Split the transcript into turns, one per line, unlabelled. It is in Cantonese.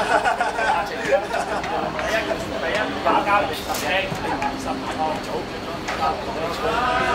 第一把交20，你20號組。